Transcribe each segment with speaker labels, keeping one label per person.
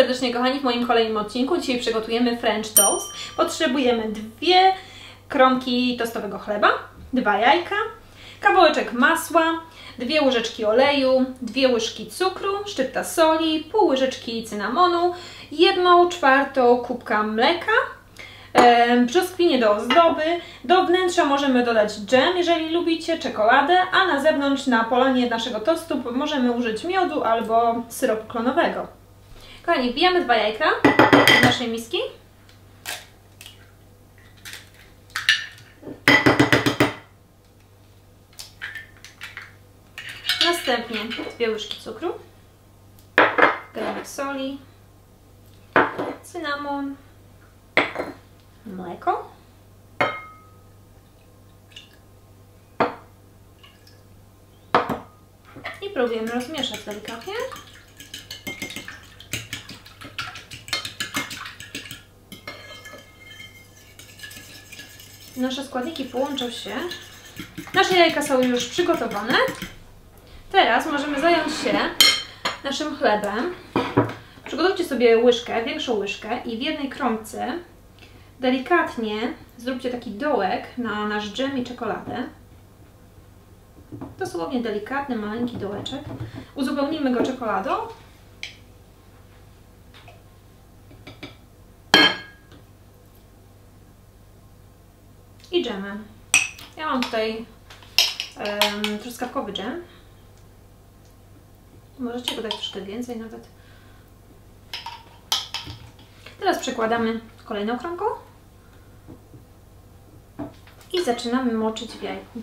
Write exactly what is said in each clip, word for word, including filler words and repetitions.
Speaker 1: serdecznie, kochani, w moim kolejnym odcinku. Dzisiaj przygotujemy French toast. Potrzebujemy dwie kromki tostowego chleba, dwa jajka, kawałeczek masła, dwie łyżeczki oleju, dwie łyżki cukru, szczypta soli, pół łyżeczki cynamonu, jedną czwartą kubka mleka, e, brzoskwinie do ozdoby. Do wnętrza możemy dodać dżem, jeżeli lubicie, czekoladę, a na zewnątrz, na polanie naszego tostu, możemy użyć miodu albo syropu klonowego. Kochani, wbijamy dwa jajka do naszej miski. Następnie dwie łyżki cukru, granek soli, cynamon, mleko, i próbujemy rozmieszać delikatnie. Nasze składniki połączą się. Nasze jajka są już przygotowane. Teraz możemy zająć się naszym chlebem. Przygotujcie sobie łyżkę, większą łyżkę i w jednej kromce delikatnie zróbcie taki dołek na nasz dżem i czekoladę. Dosłownie delikatny, maleńki dołeczek. Uzupełnimy go czekoladą. I dżemem. Ja mam tutaj um, truskawkowy dżem. Możecie dodać troszkę więcej nawet. Teraz przekładamy kolejną kromką i zaczynamy moczyć w jajku.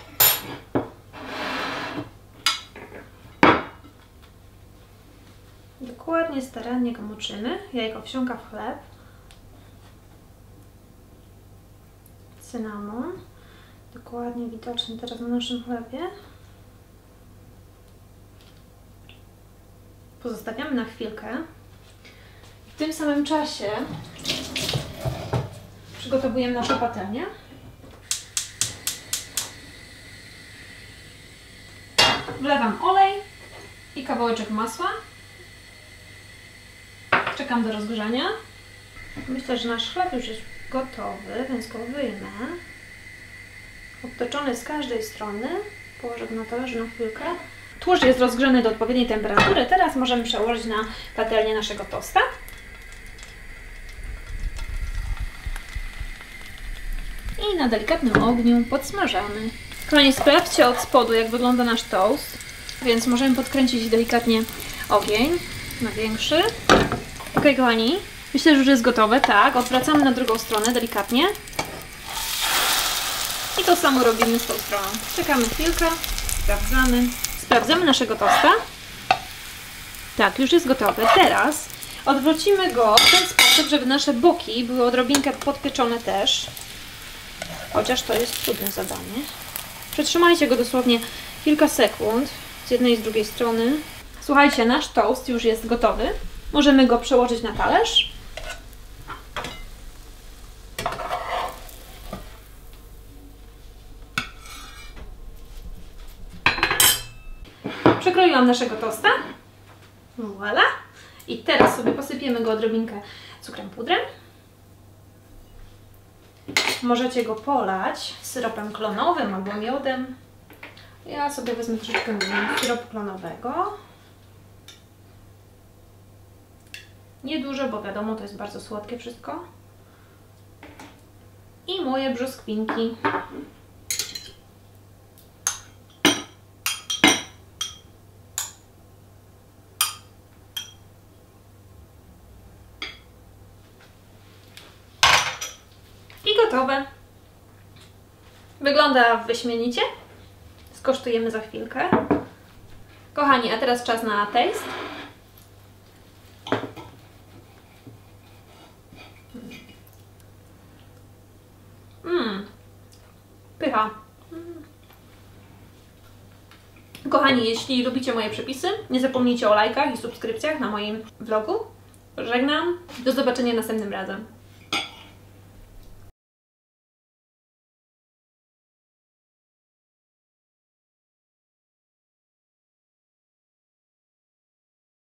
Speaker 1: Dokładnie, starannie go moczymy. Jajko wsiąka w chleb. Cynamon, dokładnie widoczny teraz na naszym chlebie. Pozostawiamy na chwilkę. W tym samym czasie przygotowujemy naszą patelnię. Wlewam olej i kawałeczek masła. Czekam do rozgrzania. Myślę, że nasz chleb już jest gotowy, więc go wyjmę. Obtoczony z każdej strony. Położę go na talerzu na chwilkę. Tłuszcz jest rozgrzany do odpowiedniej temperatury. Teraz możemy przełożyć na patelnię naszego tosta. I na delikatnym ogniu podsmażamy. Kochani, sprawdźcie od spodu, jak wygląda nasz toast. Więc możemy podkręcić delikatnie ogień na większy. Ok, kochani. Myślę, że już jest gotowe, tak. Odwracamy na drugą stronę delikatnie. I to samo robimy z tą stroną. Czekamy chwilkę, sprawdzamy. Sprawdzamy naszego tosta. Tak, już jest gotowy. Teraz odwrócimy go w ten sposób, żeby nasze boki były odrobinkę podpieczone też. Chociaż to jest trudne zadanie. Przytrzymajcie go dosłownie kilka sekund z jednej i z drugiej strony. Słuchajcie, nasz toast już jest gotowy. Możemy go przełożyć na talerz. Przekroiłam naszego tosta. Voilà. I teraz sobie posypiemy go odrobinkę cukrem pudrem. Możecie go polać syropem klonowym albo miodem. Ja sobie wezmę troszeczkę syropu klonowego. Niedużo, bo wiadomo, to jest bardzo słodkie wszystko. I moje brzoskwinki. I gotowe. Wygląda wyśmienicie. Skosztujemy za chwilkę. Kochani, a teraz czas na taste. Mmm, pycha. Mm. Kochani, jeśli lubicie moje przepisy, nie zapomnijcie o lajkach i subskrypcjach na moim vlogu. Żegnam. Do zobaczenia następnym razem.